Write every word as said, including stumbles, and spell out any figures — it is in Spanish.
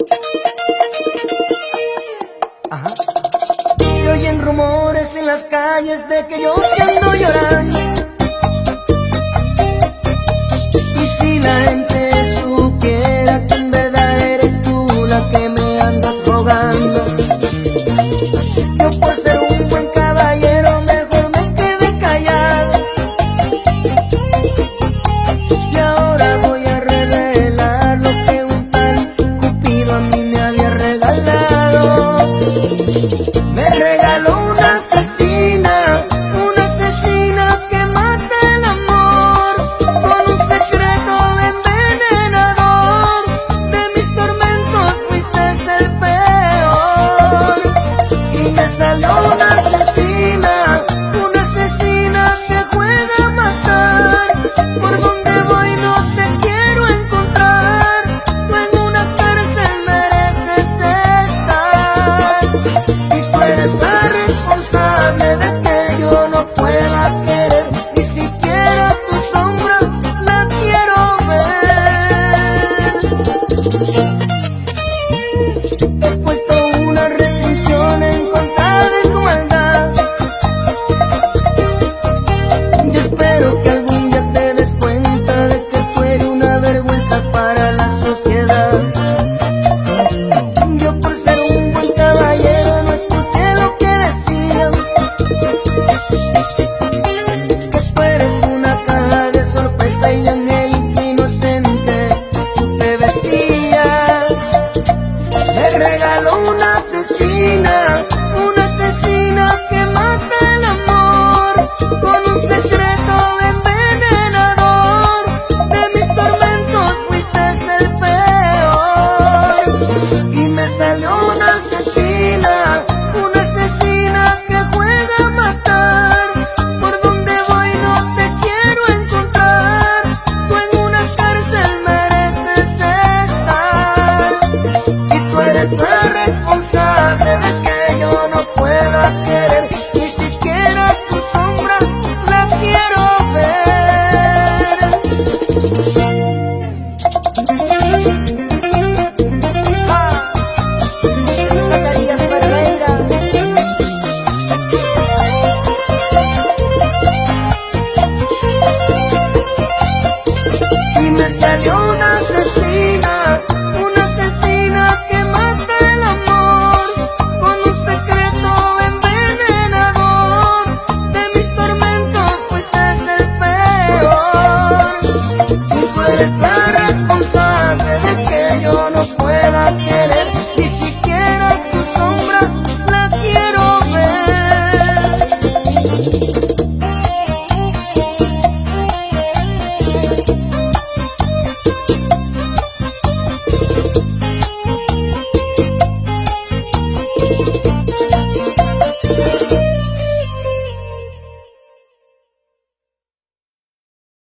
Ajá. Se oyen rumores en las calles de que yo te ando llorando, y si la gente supiera que en verdad eres tú la que me andas rogando, yo por ser un buen caballero mejor me quedé callado, y ahora voy a revelar lo que un tal Cupido a mí me había regalado. Me regaló una asesina, una asesina que mata el amor, con un secreto envenenador. De mis tormentos fuiste el peor, y me salió una asesina, una asesina que juega a matar. Por donde voy no te quiero encontrar, tú en una cárcel mereces estar, y tú eres la responsable de que yo no pueda querer, ni siquiera tu sombra la quiero ver. He puesto una restricción en contra de tu maldad, yo espero que algún día te des cuenta de que tú eres una vergüenza para la sociedad. Yo por ser un buen caballero no escuché lo que decían, que tú eres una caja de sorpresa y de angélico inocente tú te vestías. Me regaló una asesina, una asesina que mata el amor, con un secreto envenenador. De mis tormentos fuiste el peor, y me salió una asesina, una asesina que juega a matar. Por donde voy no te quiero encontrar, tú en una cárcel mereces estar, y tú eres la responsable de que yo no pueda querer, ni siquiera tu sombra la quiero ver. Ah, Zacarías Ferreira. Y me salió una asesina, una asesina que mata el amor, con un secreto envenenador. De mis tormentos fuiste el peor, y tú eres la responsable de que yo no pueda querer.